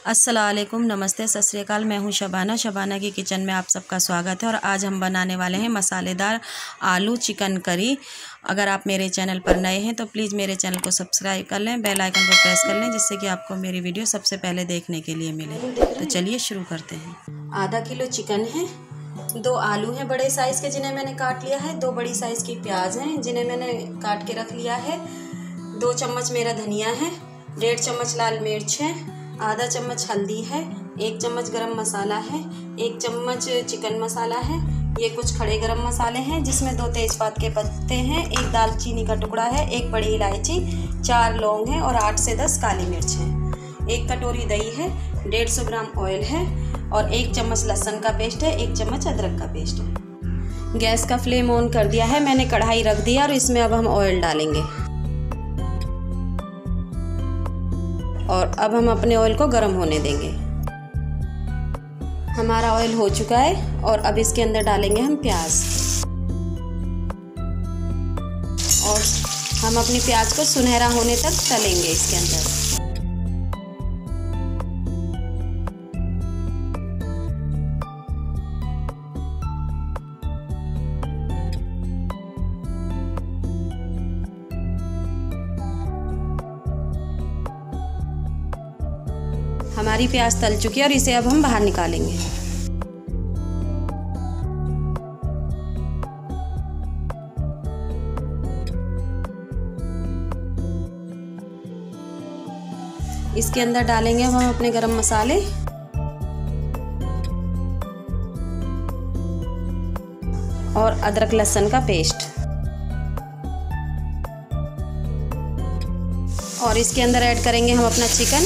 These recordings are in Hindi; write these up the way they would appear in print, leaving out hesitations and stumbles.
अस्सलामुअलैकुम, नमस्ते, सत श्री अकाल। मैं हूं शबाना की किचन में आप सबका स्वागत है। और आज हम बनाने वाले हैं मसालेदार आलू चिकन करी। अगर आप मेरे चैनल पर नए हैं तो प्लीज़ मेरे चैनल को सब्सक्राइब कर लें, बेल आइकन को प्रेस कर लें, जिससे कि आपको मेरी वीडियो सबसे पहले देखने के लिए मिले। तो चलिए शुरू करते हैं। आधा किलो चिकन है, 2 आलू हैं बड़े साइज़ के जिन्हें मैंने काट लिया है, 2 बड़ी साइज़ की प्याज हैं जिन्हें मैंने काट के रख लिया है, 2 चम्मच मेरा धनिया है, 1.5 चम्मच लाल मिर्च है, आधा चम्मच हल्दी है, 1 चम्मच गरम मसाला है, 1 चम्मच चिकन मसाला है। ये कुछ खड़े गरम मसाले हैं जिसमें 2 तेज़पात के पत्ते हैं, 1 दालचीनी का टुकड़ा है, 1 बड़ी इलायची, 4 लौंग हैं और 8 से 10 काली मिर्च हैं। 1 कटोरी दही है, 150 ग्राम ऑयल है और 1 चम्मच लहसुन का पेस्ट है, 1 चम्मच अदरक का पेस्ट है। गैस का फ्लेम ऑन कर दिया है, मैंने कढ़ाई रख दिया और इसमें अब हम ऑयल डालेंगे। और अब हम अपने ऑयल को गर्म होने देंगे। हमारा ऑयल हो चुका है और अब इसके अंदर डालेंगे हम प्याज और हम अपनी प्याज को सुनहरा होने तक तलेंगे इसके अंदर। हमारी प्याज तल चुकी है और इसे अब हम बाहर निकालेंगे। इसके अंदर डालेंगे हम अपने गरम मसाले और अदरक लहसुन का पेस्ट और इसके अंदर ऐड करेंगे हम अपना चिकन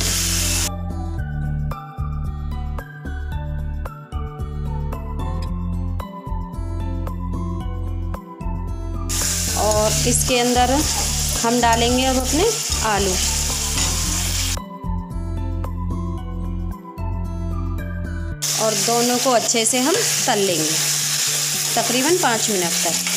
और इसके अंदर हम डालेंगे अब अपने आलू और दोनों को अच्छे से हम तल लेंगे तकरीबन 5 मिनट तक।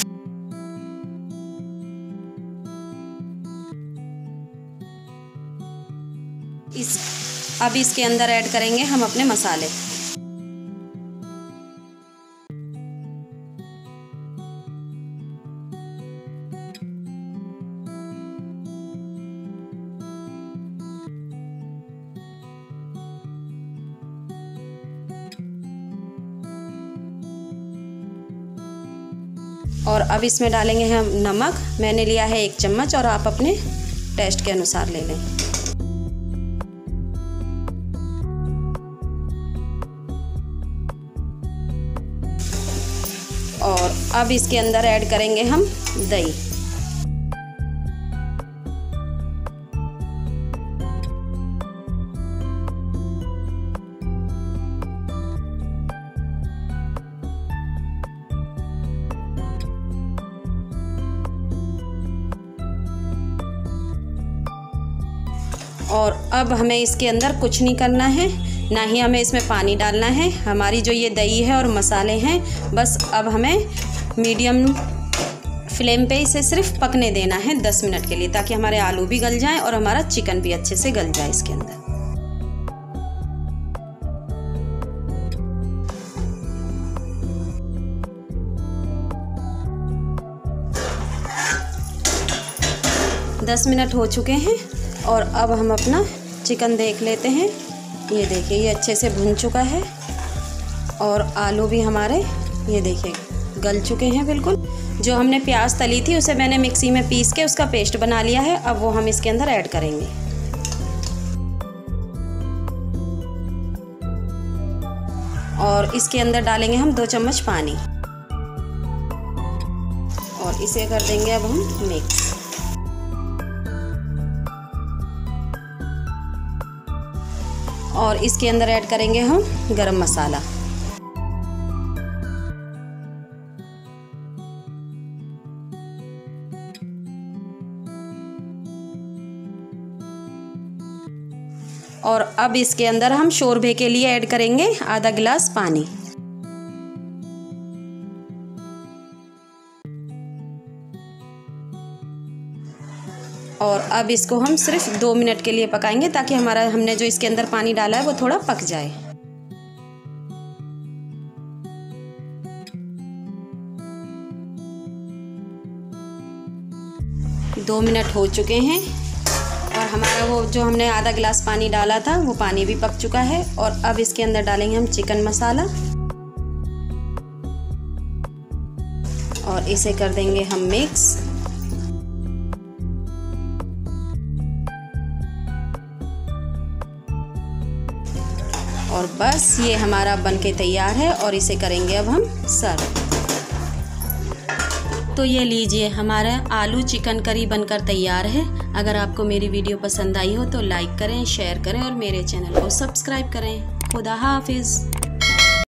अब इसके अंदर ऐड करेंगे हम अपने मसाले। और अब इसमें डालेंगे हम नमक। मैंने लिया है 1 चम्मच और आप अपने टेस्ट के अनुसार ले लें। और अब इसके अंदर ऐड करेंगे हम दही और अब हमें इसके अंदर कुछ नहीं करना है, ना ही हमें इसमें पानी डालना है। हमारी जो ये दही है और मसाले हैं, बस अब हमें मीडियम फ्लेम पे इसे सिर्फ पकने देना है 10 मिनट के लिए, ताकि हमारे आलू भी गल जाएं और हमारा चिकन भी अच्छे से गल जाए इसके अंदर। दस मिनट हो चुके हैं और अब हम अपना चिकन देख लेते हैं। ये देखिए, ये अच्छे से भुन चुका है और आलू भी हमारे ये देखिए गल चुके हैं बिल्कुल। जो हमने प्याज तली थी उसे मैंने मिक्सी में पीस के उसका पेस्ट बना लिया है। अब वो हम इसके अंदर ऐड करेंगे और इसके अंदर डालेंगे हम 2 चम्मच पानी और इसे कर देंगे अब हम मिक्स। और इसके अंदर ऐड करेंगे हम गरम मसाला और अब इसके अंदर हम शोरबे के लिए ऐड करेंगे आधा गिलास पानी। और अब इसको हम सिर्फ 2 मिनट के लिए पकाएंगे ताकि हमने जो इसके अंदर पानी डाला है वो थोड़ा पक जाए। दो मिनट हो चुके हैं और हमारा वो जो हमने आधा गिलास पानी डाला था वो पानी भी पक चुका है। और अब इसके अंदर डालेंगे हम चिकन मसाला और इसे कर देंगे हम मिक्स। और बस ये हमारा बनके तैयार है और इसे करेंगे अब हम सर्व। तो ये लीजिए, हमारा आलू चिकन करी बनकर तैयार है। अगर आपको मेरी वीडियो पसंद आई हो तो लाइक करें, शेयर करें और मेरे चैनल को सब्सक्राइब करें। खुदा हाफिज़।